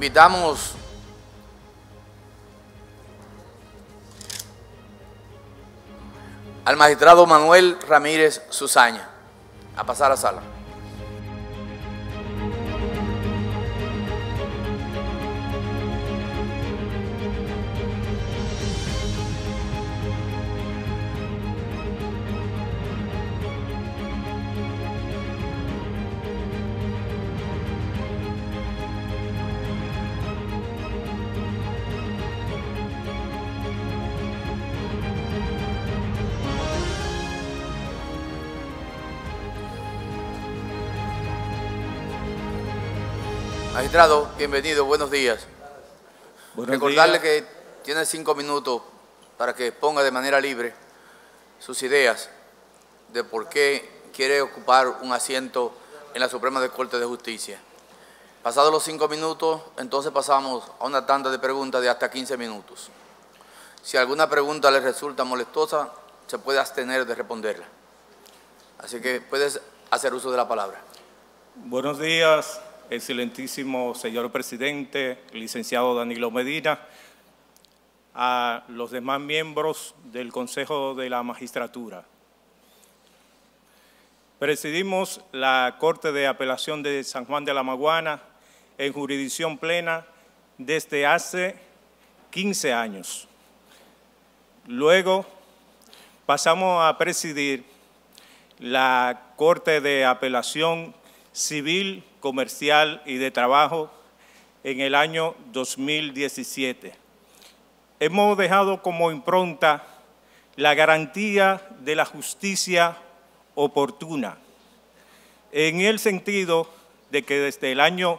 Invitamos al magistrado Manuel Ramírez Susaña a pasar a la sala. Magistrado, bienvenido, buenos días. Recordarle que tiene 5 minutos para que exponga de manera libre sus ideas de por qué quiere ocupar un asiento en la Suprema Corte de Justicia. Pasados los 5 minutos, entonces pasamos a una tanda de preguntas de hasta 15 minutos. Si alguna pregunta le resulta molestosa, se puede abstener de responderla. Así que puedes hacer uso de la palabra. Buenos días. Excelentísimo señor presidente, licenciado Danilo Medina, a los demás miembros del Consejo de la Magistratura. Presidimos la Corte de Apelación de San Juan de la Maguana en jurisdicción plena desde hace 15 años. Luego pasamos a presidir la Corte de Apelación Civil, Comercial y de Trabajo en el año 2017. Hemos dejado como impronta la garantía de la justicia oportuna, en el sentido de que desde el año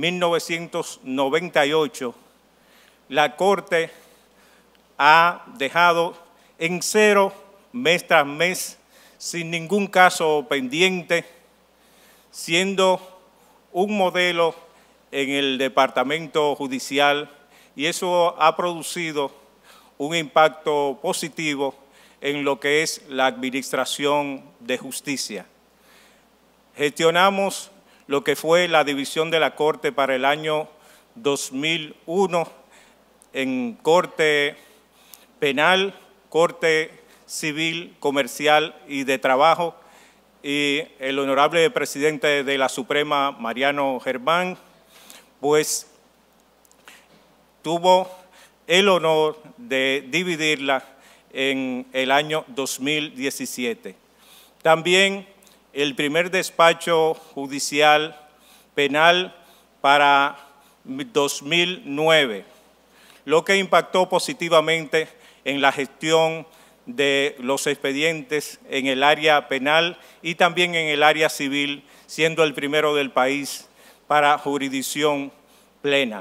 1998 la Corte ha dejado en cero mes tras mes, sin ningún caso pendiente, siendo un modelo en el departamento judicial, y eso ha producido un impacto positivo en lo que es la administración de justicia. Gestionamos lo que fue la división de la Corte para el año 2001 en Corte Penal, Corte Civil, Comercial y de Trabajo, y el honorable presidente de la Suprema, Mariano Germán, pues tuvo el honor de dividirla en el año 2017. También el primer despacho judicial penal para 2009, lo que impactó positivamente en la gestión de los expedientes en el área penal y también en el área civil, siendo el primero del país para jurisdicción plena.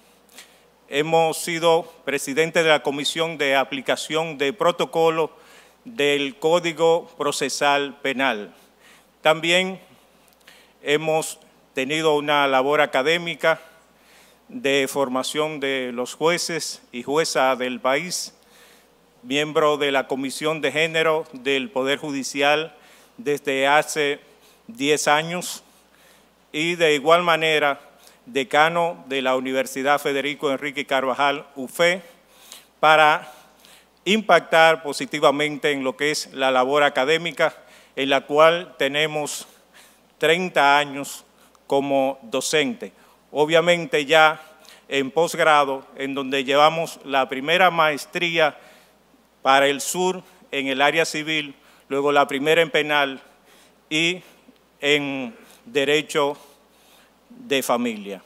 Hemos sido presidente de la Comisión de Aplicación de Protocolo del Código Procesal Penal. También hemos tenido una labor académica de formación de los jueces y juezas del país, miembro de la Comisión de Género del Poder Judicial desde hace 10 años y de igual manera decano de la Universidad Federico Enrique Carvajal, UFE, para impactar positivamente en lo que es la labor académica, en la cual tenemos 30 años como docente. Obviamente ya en posgrado, en donde llevamos la primera maestría para el sur en el área civil, luego la primera en penal y en derecho de familia.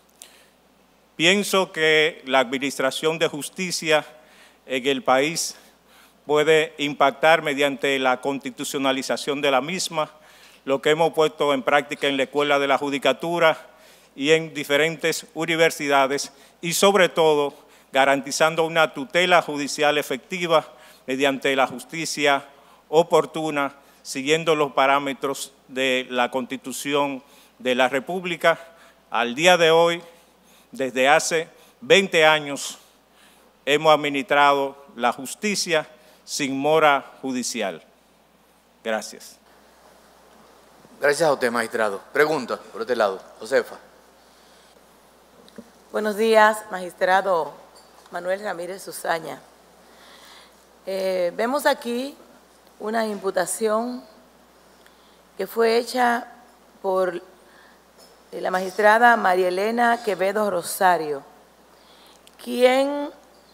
Pienso que la administración de justicia en el país puede impactar mediante la constitucionalización de la misma, lo que hemos puesto en práctica en la Escuela de la Judicatura y en diferentes universidades, y sobre todo garantizando una tutela judicial efectiva mediante la justicia oportuna, siguiendo los parámetros de la Constitución de la República. Al día de hoy, desde hace 20 años, hemos administrado la justicia sin mora judicial. Gracias. Gracias a usted, magistrado. Pregunta por este lado. Josefa. Buenos días, magistrado Manuel Ramírez Usaña. Vemos aquí una imputación que fue hecha por la magistrada María Elena Quevedo Rosario, quien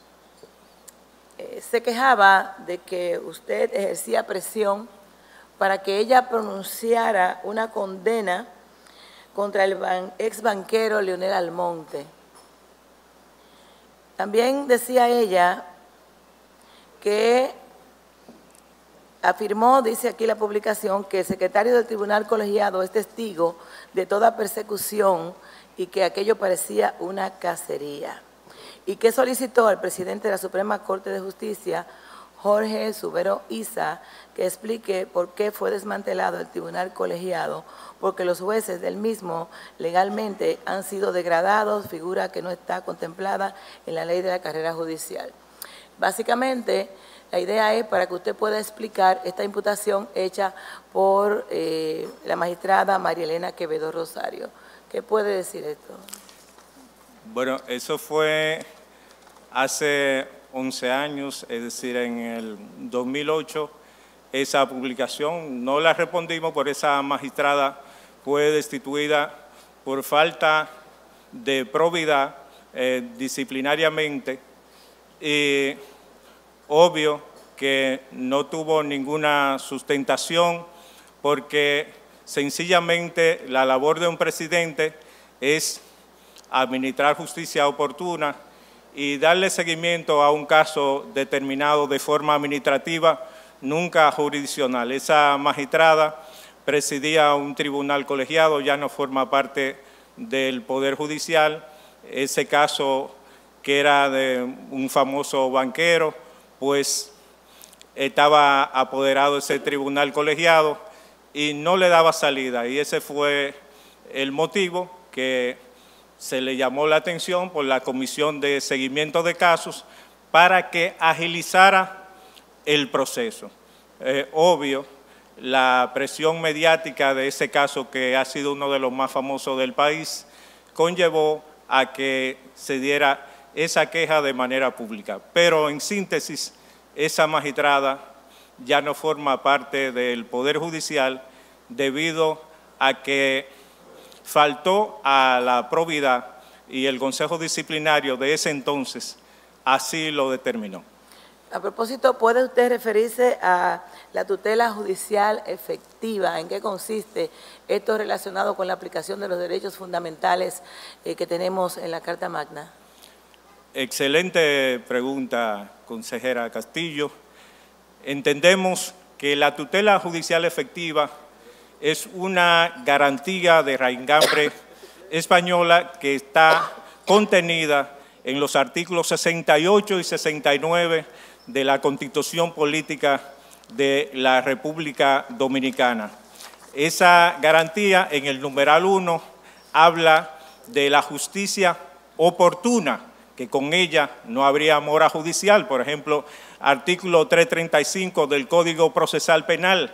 se quejaba de que usted ejercía presión para que ella pronunciara una condena contra el ex banquero Leonel Almonte. También decía ella que afirmó, dice aquí la publicación, que el secretario del Tribunal Colegiado es testigo de toda persecución y que aquello parecía una cacería. Y que solicitó al presidente de la Suprema Corte de Justicia, Jorge Subero Isa, que explique por qué fue desmantelado el Tribunal Colegiado, porque los jueces del mismo legalmente han sido degradados, figura que no está contemplada en la ley de la carrera judicial. Básicamente, la idea es para que usted pueda explicar esta imputación hecha por la magistrada María Elena Quevedo Rosario. ¿Qué puede decir esto? Bueno, eso fue hace 11 años, es decir, en el 2008, esa publicación no la respondimos, por esa magistrada fue destituida por falta de probidad disciplinariamente y obvio que no tuvo ninguna sustentación porque sencillamente la labor de un presidente es administrar justicia oportuna y darle seguimiento a un caso determinado de forma administrativa, nunca jurisdiccional. Esa magistrada presidía un tribunal colegiado, ya no forma parte del Poder Judicial. Ese caso, que era de un famoso banquero, pues estaba apoderado de ese tribunal colegiado y no le daba salida. Y ese fue el motivo que se le llamó la atención por la Comisión de Seguimiento de Casos para que agilizara el proceso. Obvio, la presión mediática de ese caso, que ha sido uno de los más famosos del país, conllevó a que se diera esa queja de manera pública. Pero en síntesis, esa magistrada ya no forma parte del Poder Judicial debido a que faltó a la probidad y el Consejo Disciplinario de ese entonces así lo determinó. A propósito, ¿puede usted referirse a la tutela judicial efectiva? ¿En qué consiste esto relacionado con la aplicación de los derechos fundamentales que tenemos en la Carta Magna? Excelente pregunta, consejera Castillo. Entendemos que la tutela judicial efectiva es una garantía de raigambre española que está contenida en los artículos 68 y 69 de la Constitución Política de la República Dominicana. Esa garantía, en el numeral 1, habla de la justicia oportuna, que con ella no habría mora judicial. Por ejemplo, artículo 335 del Código Procesal Penal,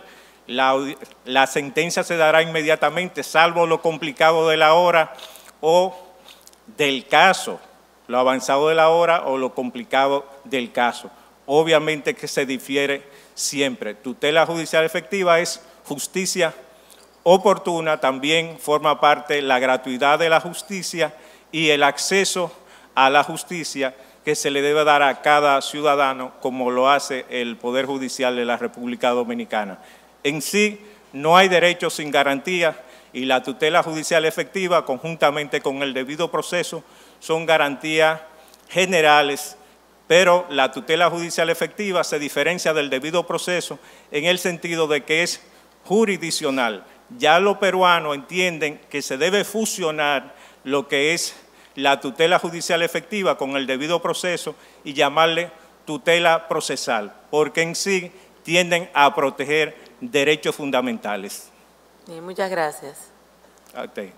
la sentencia se dará inmediatamente, salvo lo complicado de la hora o del caso, lo avanzado de la hora o lo complicado del caso. Obviamente que se difiere siempre. Tutela judicial efectiva es justicia oportuna, también forma parte la gratuidad de la justicia y el acceso a la justicia que se le debe dar a cada ciudadano, como lo hace el Poder Judicial de la República Dominicana. En sí, no hay derecho sin garantía y la tutela judicial efectiva, conjuntamente con el debido proceso, son garantías generales, pero la tutela judicial efectiva se diferencia del debido proceso en el sentido de que es jurisdiccional. Ya los peruanos entienden que se debe fusionar lo que es la tutela judicial efectiva con el debido proceso y llamarle tutela procesal, porque en sí tienden a proteger derechos fundamentales. Muchas gracias. A usted.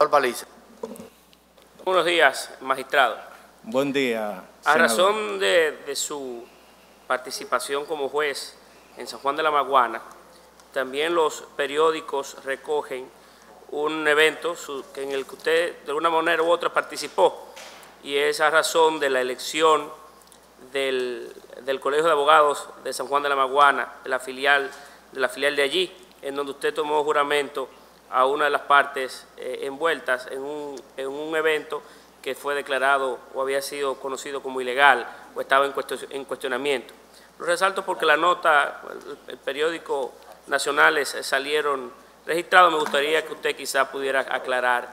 Buenos días, magistrado. Buen día, A senador. razón de su participación como juez en San Juan de la Maguana, también los periódicos recogen un evento en el que usted de una manera u otra participó y esa razón de la elección del Colegio de Abogados de San Juan de la Maguana, de la filial de allí, en donde usted tomó juramento a una de las partes envueltas en un evento que fue declarado o había sido conocido como ilegal o estaba en cuestionamiento. Lo resalto porque la nota, el periódico nacionales salieron registrados. Me gustaría que usted quizá pudiera aclarar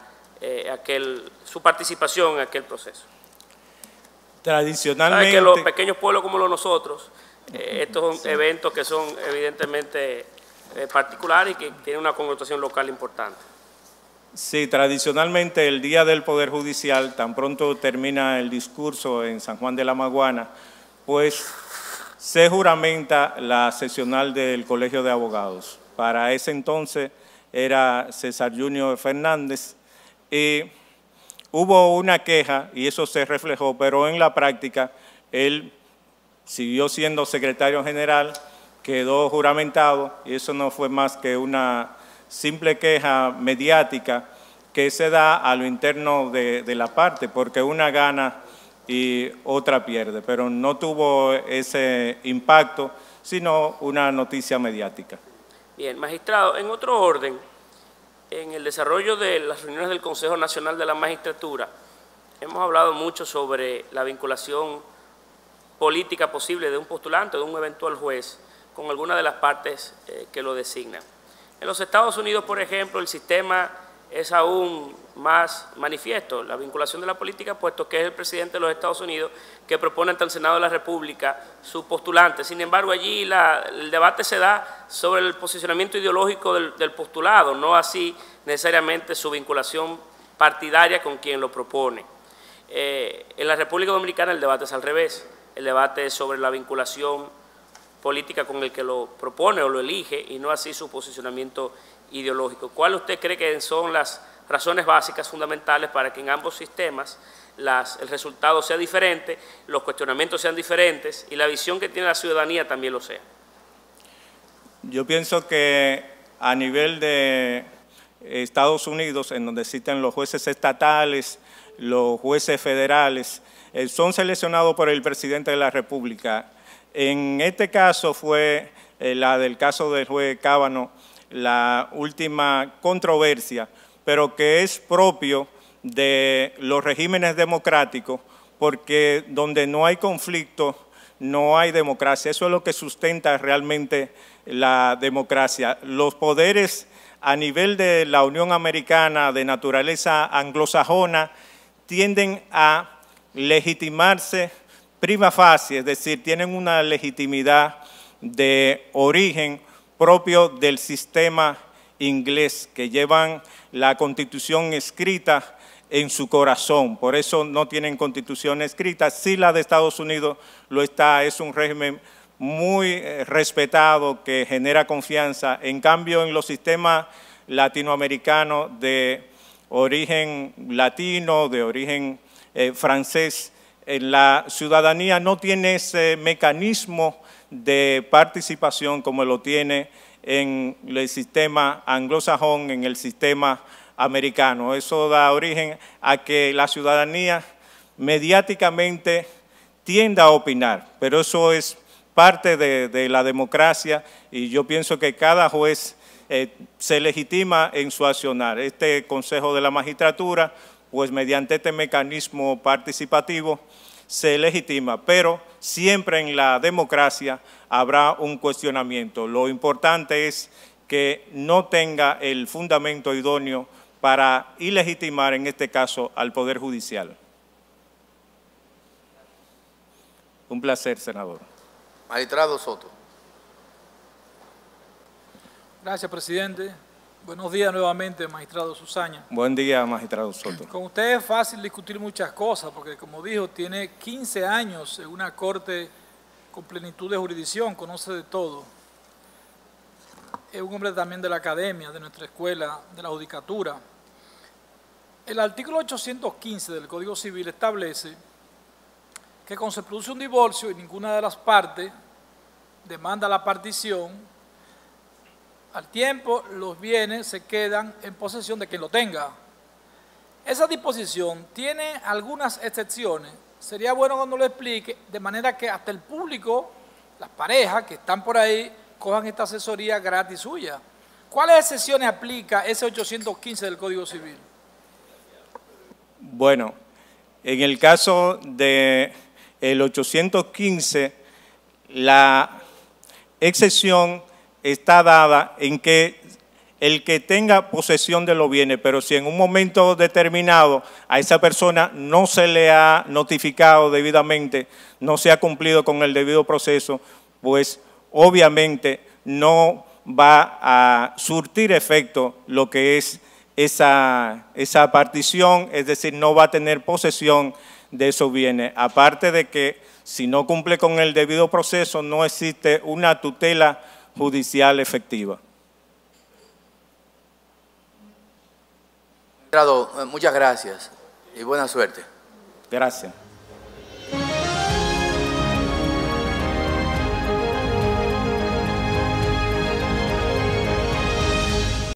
su participación en aquel proceso. Tradicionalmente, ¿sabe que los pequeños pueblos como los nosotros, estos son eventos que son evidentemente particulares y que tienen una connotación local importante? Sí, tradicionalmente el Día del Poder Judicial, tan pronto termina el discurso en San Juan de la Maguana, pues se juramenta la sesional del Colegio de Abogados. Para ese entonces era César Junior Fernández y hubo una queja y eso se reflejó, pero en la práctica él siguió siendo secretario general, quedó juramentado y eso no fue más que una simple queja mediática que se da a lo interno de la parte, porque una gana y otra pierde, pero no tuvo ese impacto, sino una noticia mediática. Bien, magistrado, en otro orden, en el desarrollo de las reuniones del Consejo Nacional de la Magistratura, hemos hablado mucho sobre la vinculación política posible de un postulante, de un eventual juez, con alguna de las partes que lo designan. En los Estados Unidos, por ejemplo, el sistema es aún más manifiesto, la vinculación de la política, puesto que es el presidente de los Estados Unidos que propone ante el Senado de la República su postulante. Sin embargo, allí el debate se da sobre el posicionamiento ideológico del postulado, no así necesariamente su vinculación partidaria con quien lo propone. En la República Dominicana el debate es al revés, el debate es sobre la vinculación política con el que lo propone o lo elige y no así su posicionamiento ideológico. ¿Cuál usted cree que son las razones básicas, fundamentales, para que en ambos sistemas el resultado sea diferente, los cuestionamientos sean diferentes y la visión que tiene la ciudadanía también lo sea? Yo pienso que a nivel de Estados Unidos, en donde existen los jueces estatales, los jueces federales, son seleccionados por el presidente de la República. En este caso fue la del caso del juez Cábano, la última controversia, pero que es propio de los regímenes democráticos, porque donde no hay conflicto, no hay democracia. Eso es lo que sustenta realmente la democracia. Los poderes a nivel de la Unión Americana de naturaleza anglosajona tienden a legitimarse prima facie, es decir, tienen una legitimidad de origen propio del sistema inglés, que llevan la Constitución escrita en su corazón. Por eso no tienen Constitución escrita. Sí, la de Estados Unidos lo está, es un régimen muy respetado que genera confianza. En cambio, en los sistemas latinoamericanos de origen latino, de origen francés, la ciudadanía no tiene ese mecanismo de participación como lo tiene en el sistema anglosajón, en el sistema americano. Eso da origen a que la ciudadanía mediáticamente tienda a opinar, pero eso es parte de la democracia y yo pienso que cada juez se legitima en su accionar. Este Consejo de la Magistratura, pues mediante este mecanismo participativo, se legitima, pero siempre en la democracia habrá un cuestionamiento. Lo importante es que no tenga el fundamento idóneo para ilegitimar, en este caso, al Poder Judicial. Un placer, senador. Magistrado Soto. Gracias, presidente. Buenos días nuevamente, magistrado Susaña. Buen día, magistrado Soto. Con usted es fácil discutir muchas cosas, porque como dijo, tiene 15 años en una corte con plenitud de jurisdicción, conoce de todo. Es un hombre también de la academia, de nuestra escuela, de la judicatura. El artículo 815 del Código Civil establece que cuando se produce un divorcio y ninguna de las partes demanda la partición, al tiempo los bienes se quedan en posesión de quien lo tenga. Esa disposición tiene algunas excepciones. Sería bueno cuando lo explique, de manera que hasta el público, las parejas que están por ahí, cojan esta asesoría gratis suya. ¿Cuáles excepciones aplica ese 815 del Código Civil? Bueno, en el caso del 815, la excepción está dada en que el que tenga posesión de los bienes, pero si en un momento determinado a esa persona no se le ha notificado debidamente, no se ha cumplido con el debido proceso, pues obviamente no va a surtir efecto lo que es esa partición, es decir, no va a tener posesión de esos bienes. Aparte de que si no cumple con el debido proceso, no existe una tutela judicial efectiva. Muchas gracias y buena suerte. Gracias.